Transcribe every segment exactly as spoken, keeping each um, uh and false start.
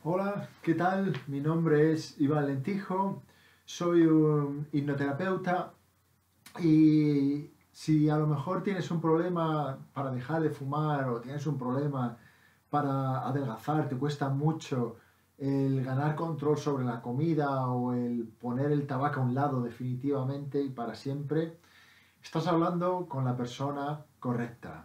Hola, ¿qué tal? Mi nombre es Iván Lentijo, soy un hipnoterapeuta y si a lo mejor tienes un problema para dejar de fumar o tienes un problema para adelgazar, te cuesta mucho el ganar control sobre la comida o el poner el tabaco a un lado definitivamente y para siempre, estás hablando con la persona correcta.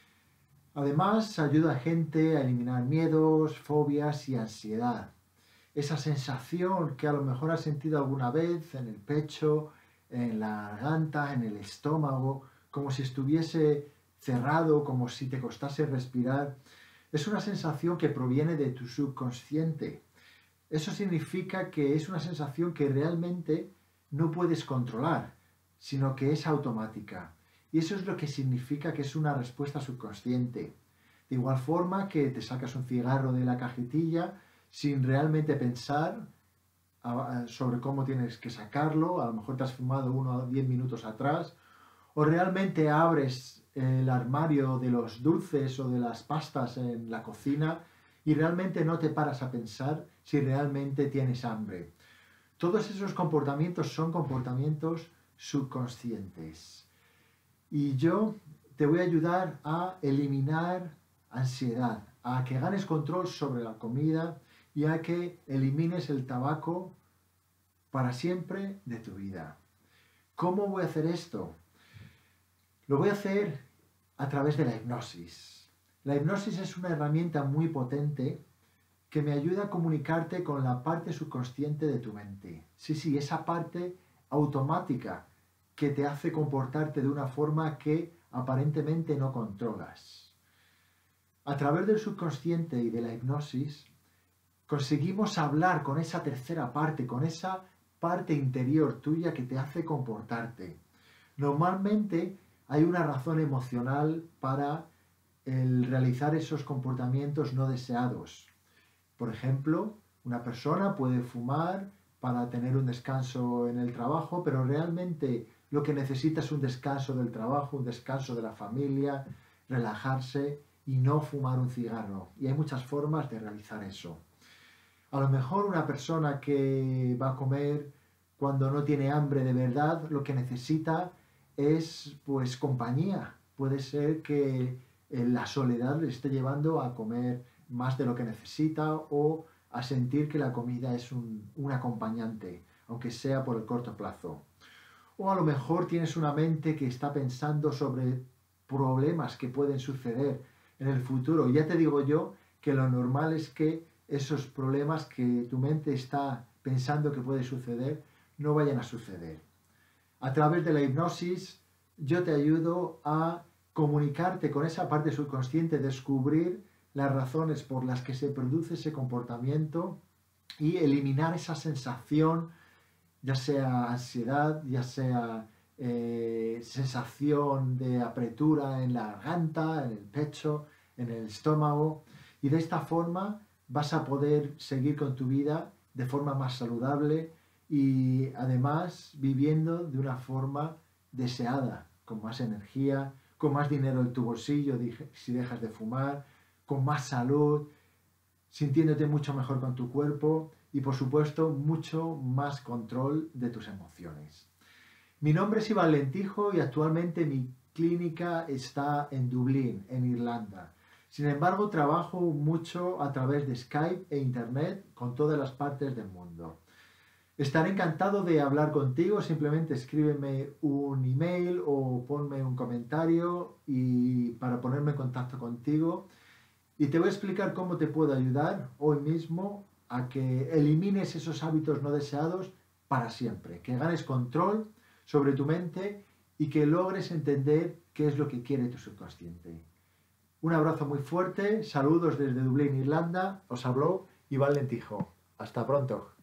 Además, ayuda a gente a eliminar miedos, fobias y ansiedad. Esa sensación que a lo mejor has sentido alguna vez en el pecho, en la garganta, en el estómago, como si estuviese cerrado, como si te costase respirar, es una sensación que proviene de tu subconsciente. Eso significa que es una sensación que realmente no puedes controlar, sino que es automática. Y eso es lo que significa que es una respuesta subconsciente. De igual forma que te sacas un cigarro de la cajetilla sin realmente pensar sobre cómo tienes que sacarlo, a lo mejor te has fumado uno o diez minutos atrás, o realmente abres el armario de los dulces o de las pastas en la cocina y realmente no te paras a pensar si realmente tienes hambre. Todos esos comportamientos son comportamientos subconscientes. Y yo te voy a ayudar a eliminar ansiedad, a que ganes control sobre la comida y a que elimines el tabaco para siempre de tu vida. ¿Cómo voy a hacer esto? Lo voy a hacer a través de la hipnosis. La hipnosis es una herramienta muy potente que me ayuda a comunicarte con la parte subconsciente de tu mente. Sí, sí, esa parte automática que te hace comportarte de una forma que aparentemente no controlas. A través del subconsciente y de la hipnosis, conseguimos hablar con esa tercera parte, con esa parte interior tuya que te hace comportarte. Normalmente hay una razón emocional para el realizar esos comportamientos no deseados. Por ejemplo, una persona puede fumar para tener un descanso en el trabajo, pero realmente lo que necesita es un descanso del trabajo, un descanso de la familia, relajarse y no fumar un cigarro. Y hay muchas formas de realizar eso. A lo mejor una persona que va a comer cuando no tiene hambre de verdad, lo que necesita es pues compañía. Puede ser que la soledad le esté llevando a comer más de lo que necesita o a sentir que la comida es un, un acompañante, aunque sea por el corto plazo. O a lo mejor tienes una mente que está pensando sobre problemas que pueden suceder en el futuro. Ya te digo yo que lo normal es que esos problemas que tu mente está pensando que puede suceder no vayan a suceder. A través de la hipnosis yo te ayudo a comunicarte con esa parte subconsciente, descubrir las razones por las que se produce ese comportamiento y eliminar esa sensación, ya sea ansiedad, ya sea eh, sensación de apretura en la garganta, en el pecho, en el estómago. Y de esta forma vas a poder seguir con tu vida de forma más saludable y además viviendo de una forma deseada, con más energía, con más dinero en tu bolsillo si dejas de fumar, con más salud, sintiéndote mucho mejor con tu cuerpo y por supuesto mucho más control de tus emociones. Mi nombre es Iván Lentijo y actualmente mi clínica está en Dublín, en Irlanda. Sin embargo, trabajo mucho a través de Skype e Internet con todas las partes del mundo. Estaré encantado de hablar contigo, simplemente escríbeme un email o ponme un comentario y para ponerme en contacto contigo. Y te voy a explicar cómo te puedo ayudar hoy mismo a que elimines esos hábitos no deseados para siempre, que ganes control sobre tu mente y que logres entender qué es lo que quiere tu subconsciente. Un abrazo muy fuerte, saludos desde Dublín, Irlanda, os habló Iván Lentijo. Hasta pronto.